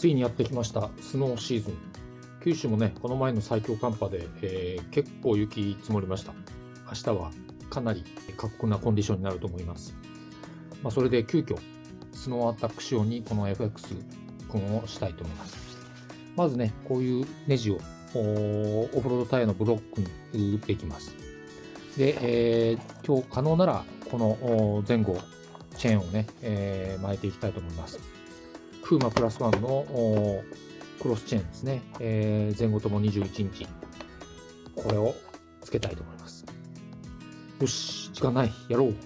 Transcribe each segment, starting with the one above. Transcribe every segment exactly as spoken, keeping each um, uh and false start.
ついにやってきましたスノーシーズン。九州もね、この前の最強寒波で、えー、結構雪積もりました。明日はかなり過酷なコンディションになると思います。まあ、それで急遽スノーアタック仕様にこの エフエックス 君をしたいと思います。まずね、こういうネジをオフロードタイヤのブロックに打っていきます。で、えー、今日可能ならこの前後チェーンをね、えー、巻いていきたいと思います。クーマプラスワンのクロスチェーンですね、えー、前後ともにじゅういちインチ、これをつけたいと思います。よし、時間ない、やろう。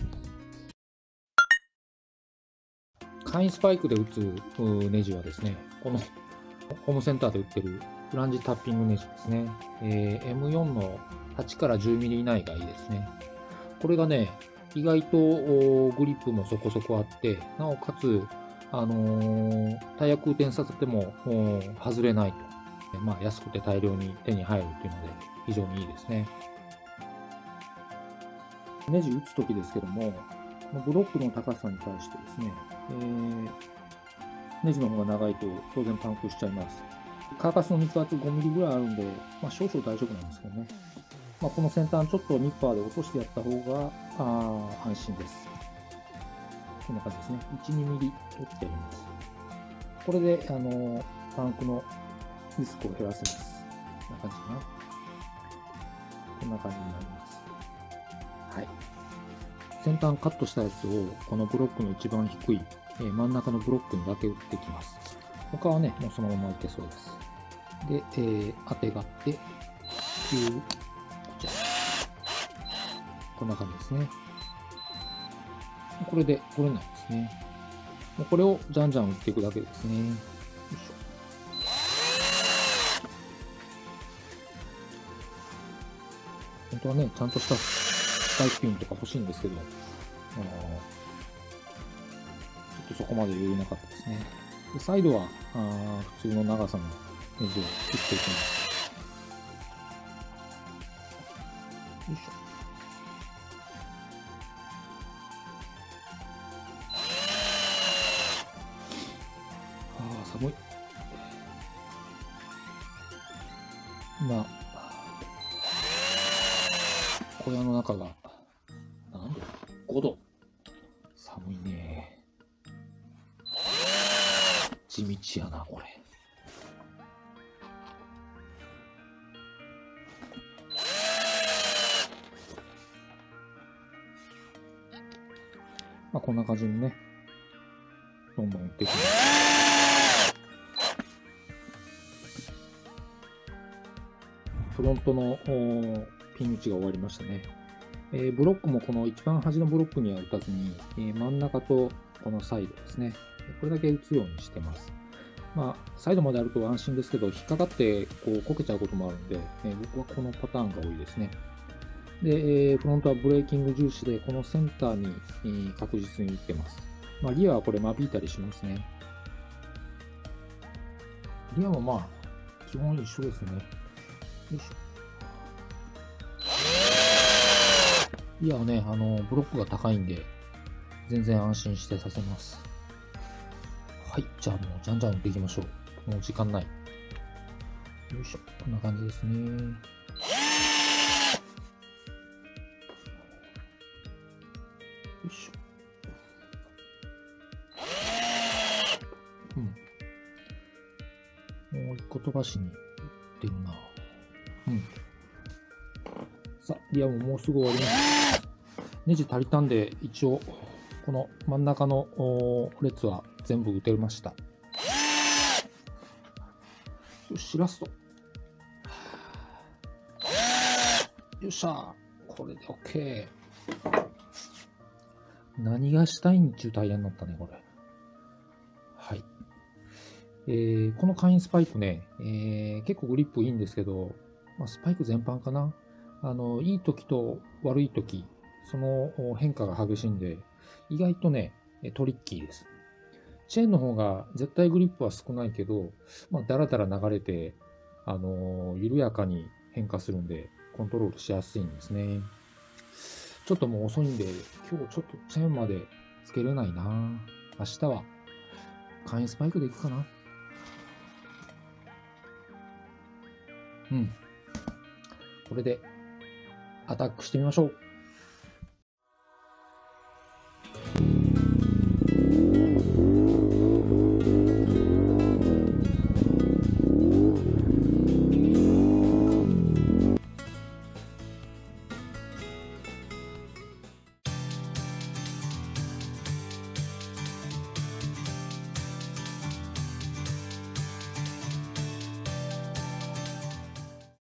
簡易スパイクで打つネジはですね、このホームセンターで売ってるフランジタッピングネジですね、えー、エムフォー のはちからじゅうミリ以内がいいですね。これがね、意外とグリップもそこそこあって、なおかつ、あのー、タイヤ空転させても外れないと。まあ、安くて大量に手に入るというので、非常にいいですね。ネジ打つときですけども、ブロックの高さに対してですね、えー、ネジの方が長いと当然パンクしちゃいます。カーカスの肉厚ごミリぐらいあるんで、まあ、少々大丈夫なんですけどね。まあ、この先端ちょっとニッパーで落としてやった方があ安心です。こんな感じですね。いち、にミリ取ってあります。これで、あの、パンクのリスクを減らせます。こんな感じかな。こんな感じになります。はい。先端カットしたやつを、このブロックの一番低い、えー、真ん中のブロックにだけ打っていきます。他はね、もうそのままいけそうです。で、えー、当てがって、キュー、こちら。こんな感じですね。これで取れないですね。もうこれをじゃんじゃん打っていくだけですね。よいしょ。本当はね、ちゃんとしたスパイクピンとか欲しいんですけど、あのちょっとそこまで余裕なかったですね。でサイドはあ普通の長さのネジを打っていきます。よいしょ。ああ、寒い。今、小屋の中が、何度 ?ご 度。寒いね。地道やな、これ。まあ、こんな感じにね、どんどん打っていきます。フロントのピン打ちが終わりましたね。えー、ブロックもこの一番端のブロックには打たずに、えー、真ん中とこのサイドですね。これだけ打つようにしてます。まあ、サイドまであると安心ですけど、引っかかってこうこけちゃうこともあるんで、えー、僕はこのパターンが多いですね。で、えー、フロントはブレーキング重視で、このセンターに、えー、確実に打ってます。まあ、リアはこれ間引いたりしますね。リアもまあ、基本一緒ですね。よいしょ。リアはね、あの、ブロックが高いんで、全然安心してさせます。はい、じゃあもう、じゃんじゃん打っていきましょう。もう時間ない。よいしょ。こんな感じですね。よいしょ。うん。もう一個飛ばしに打ってるな。うん。さあ、リアももうすぐ終わります。ネジ足りたんで、一応、この真ん中の列は全部打てました。よし、ラスト。よっしゃ。これで OK。何がしたいんちゅうタイヤになったね、これ。はい。えー、この簡易スパイクね、えー、結構グリップいいんですけど、まあ、スパイク全般かな。あの、いい時と悪い時、その変化が激しいんで、意外とね、トリッキーです。チェーンの方が絶対グリップは少ないけど、まあ、だらだら流れて、あのー、緩やかに変化するんで、コントロールしやすいんですね。ちょっともう遅いんで、今日ちょっとチェーンまでつけれないな。明日は、簡易スパイクでいくかな。 うん。これでアタックしてみましょう。